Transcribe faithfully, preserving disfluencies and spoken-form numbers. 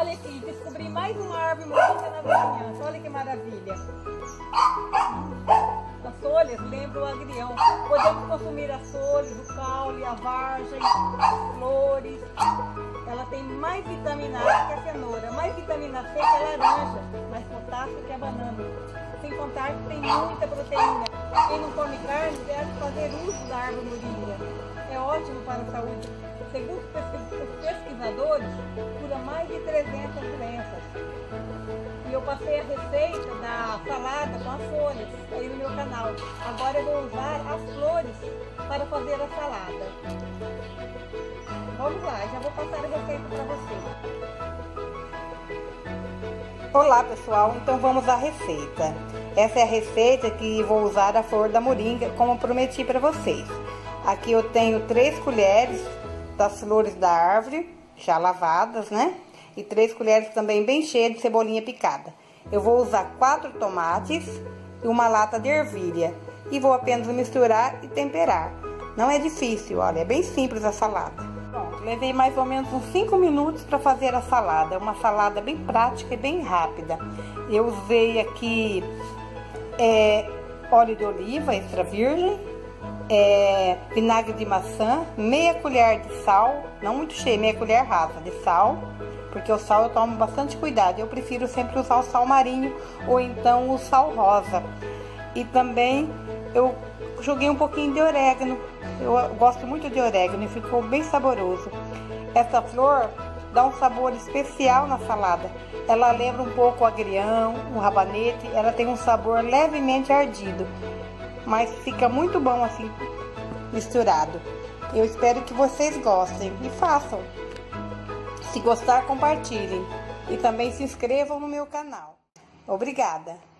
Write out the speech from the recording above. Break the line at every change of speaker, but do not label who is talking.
Olha aqui, descobri mais uma árvore moringa na vizinhança. Olha que maravilha. As folhas lembram o agrião. Podemos consumir as folhas, o caule, a vargem, as flores. Ela tem mais vitamina A que a cenoura, mais vitamina C que a laranja, mais potássio que a banana. Sem contar que tem muita proteína. Quem não come carne deve fazer uso da árvore moringa. É ótimo para a saúde. Segundo os pesquisadores, cura mais de trezentas doenças. E eu passei a receita da salada com as folhas aí no meu canal. Agora eu vou usar as flores para fazer a salada. Vamos lá, já vou passar a receita para vocês. Olá pessoal, então vamos à receita. Essa é a receita que vou usar a flor da moringa, como prometi para vocês. Aqui eu tenho três colheres das flores da árvore, já lavadas, né? E três colheres também bem cheias de cebolinha picada. Eu vou usar quatro tomates e uma lata de ervilha. E vou apenas misturar e temperar. Não é difícil, olha, é bem simples a salada. Pronto, levei mais ou menos uns cinco minutos para fazer a salada. É uma salada bem prática e bem rápida. Eu usei aqui é, óleo de oliva extra virgem, é, vinagre de maçã, meia colher de sal, não muito cheio, meia colher rasa de sal, porque o sal eu tomo bastante cuidado. Eu prefiro sempre usar o sal marinho ou então o sal rosa. E também eu joguei um pouquinho de orégano. Eu gosto muito de orégano e ficou bem saboroso. Essa flor dá um sabor especial na salada. Ela lembra um pouco o agrião, o rabanete. Ela tem um sabor levemente ardido, mas fica muito bom assim, misturado. Eu espero que vocês gostem e façam. Se gostar, compartilhem. E também se inscrevam no meu canal. Obrigada!